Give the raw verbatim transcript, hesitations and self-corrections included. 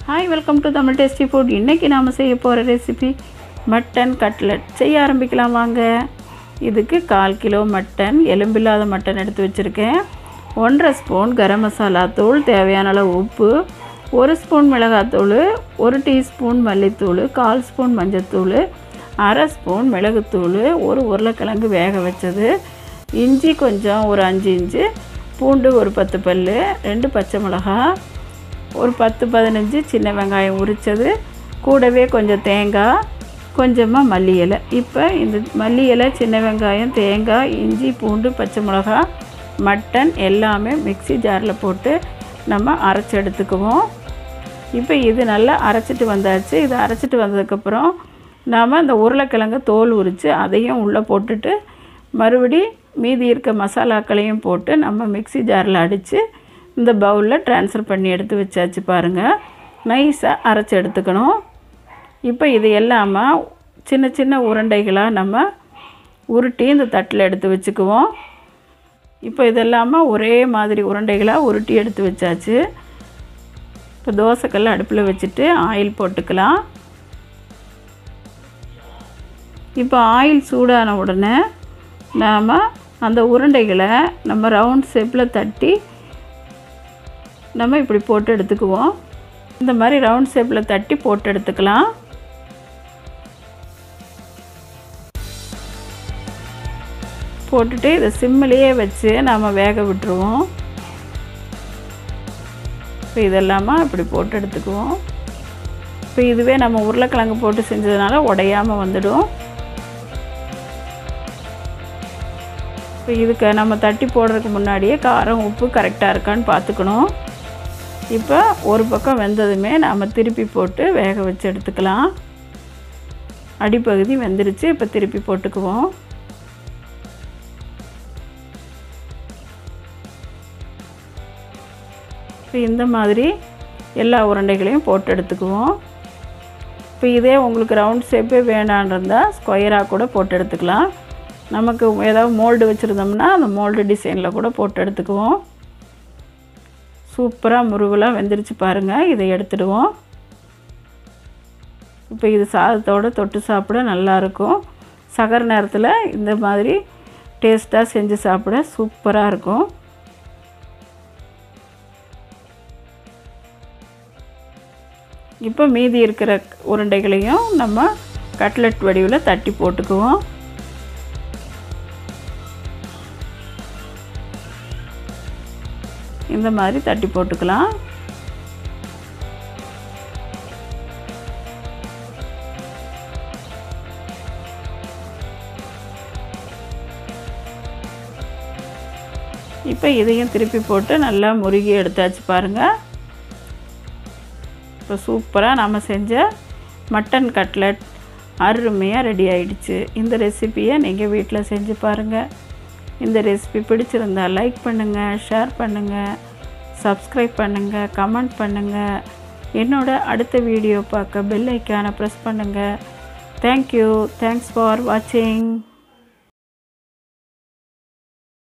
Hi welcome to Tamil tasty food. இன்றைக்கி நாம் செய்ய போகிற ரெசிபி மட்டன் கட்லட். செய்ய ஆரம்பிக்கலாம் வாங்க. இதுக்கு கால் கிலோ மட்டன், எலும்பில்லாத மட்டன் எடுத்து வச்சுருக்கேன். ஒன்றரை ஸ்பூன் கரம் மசாலா தூள், தேவையான அளவு உப்பு, ஒரு ஸ்பூன் மிளகாத்தூள், ஒரு டீஸ்பூன் மல்லித்தூள், கால் ஸ்பூன் மஞ்சத்தூள், அரை ஸ்பூன் மிளகுத்தூள், ஒரு உருளைக்கிழங்கு வேக வச்சது, இஞ்சி கொஞ்சம் ஒரு அஞ்சு இன்ச்சு, பூண்டு ஒரு பத்து பல், ரெண்டு பச்சை மிளகா, ஒரு பத்து பதினஞ்சு சின்ன வெங்காயம் உரித்தது, கூடவே கொஞ்சம் தேங்காய், கொஞ்சமாக மல்லி இலை. இப்போ இந்த மல்லி இலை, சின்ன வெங்காயம், தேங்காய், இஞ்சி, பூண்டு, பச்சை மிளகா, மட்டன் எல்லாமே மிக்ஸி ஜாரில் போட்டு நம்ம அரைச்சி எடுத்துக்குவோம். இப்போ இது நல்லா அரைச்சிட்டு வந்தாச்சு. இதை அரைச்சிட்டு வந்ததுக்கப்புறம் நாம் இந்த உருளைக்கிழங்கு தோல் உரித்து அதையும் உள்ளே போட்டுட்டு மறுபடி மீதி இருக்க மசாலாக்களையும் போட்டு நம்ம மிக்ஸி ஜாரில் அடித்து இந்த பவுலில் ட்ரான்ஸ்ஃபர் பண்ணி எடுத்து வச்சாச்சு. பாருங்கள், நைஸாக அரைச்சி எடுத்துக்கணும். இப்போ இது எல்லாமல் சின்ன சின்ன உருண்டைகளாக நம்ம உருட்டி இந்த தட்டில் எடுத்து வச்சுக்குவோம். இப்போ இதெல்லாமல் ஒரே மாதிரி உருண்டைகளாக உருட்டி எடுத்து வச்சாச்சு. இப்போ தோசைக்கல்ல அடுப்பில் வச்சுட்டு ஆயில் போட்டுக்கலாம். இப்போ ஆயில் சூடான உடனே நாம் அந்த உருண்டைகளை நம்ம ரவுண்ட் ஷேப்பில் தட்டி நம்ம இப்படி போட்டு எடுத்துக்குவோம். இந்த மாதிரி ரவுண்ட் ஷேப்பில் தட்டி போட்டு எடுத்துக்கலாம். போட்டுட்டு இதை சிம்மிலேயே வச்சு நாம் வேக விட்டுருவோம். இப்போ இதெல்லாமா இப்படி போட்டு எடுத்துக்குவோம். இப்போ இதுவே நம்ம உருளைக்கிழங்கு போட்டு செஞ்சதுனால உடையாமல் வந்துடும். இப்போ இதுக்கு நம்ம தட்டி போடுறதுக்கு முன்னாடியே காரம் உப்பு கரெக்டாக இருக்கான்னு பார்த்துக்கணும். இப்போ ஒரு பக்கம் வெந்ததுமே நாம் திருப்பி போட்டு வேக வச்சு எடுத்துக்கலாம். அடிப்பகுதி வெந்துருச்சு. இப்போ திருப்பி போட்டுக்குவோம். இப்போ இந்த மாதிரி எல்லா உருண்டைகளையும் போட்டு எடுத்துக்குவோம். இப்போ இதே உங்களுக்கு ரவுண்ட் ஷேப்பே வேணான்னு இருந்தால் ஸ்கொயராக கூட போட்டு எடுத்துக்கலாம். நமக்கு ஏதாவது மோல்டு வச்சுருந்தோம்னா அந்த மோல்டு டிசைனில் கூட போட்டு எடுத்துக்குவோம். சூப்பராக முருகலாக வெந்துருச்சு பாருங்கள். இதை எடுத்துடுவோம். இப்போ இது சாதத்தோடு தொட்டு சாப்பிட நல்லாயிருக்கும். சகர் நேரத்தில் இந்த மாதிரி டேஸ்ட்டாக செஞ்சு சாப்பிட சூப்பராக இருக்கும். இப்போ மீதி இருக்கிற உருண்டைகளையும் நம்ம கட்லெட் வடிவில் தட்டி போட்டுக்குவோம். இந்த மாதிரி தட்டி போட்டுக்கலாம். இப்போ இதையும் திருப்பி போட்டு நல்லா முருகி எடுத்தாச்சு பாருங்கள். இப்போ சூப்பராக நம்ம செஞ்ச மட்டன் கட்லட் அருமையாக ரெடி ஆகிடுச்சு. இந்த ரெசிப்பியை நீங்கள் வீட்டில் செஞ்சு பாருங்கள். இந்த ரெசிபி பிடிச்சிருந்தால் லைக் பண்ணுங்கள், ஷேர் பண்ணுங்கள், சப்ஸ்கிரைப் பண்ணுங்கள், கமெண்ட் பண்ணுங்கள். என்னோட அடுத்த வீடியோ பார்க்க பெல் ஐக்கானை ப்ரெஸ் பண்ணுங்கள். தேங்க்யூ. தேங்க்ஸ் ஃபார் வாட்சிங்.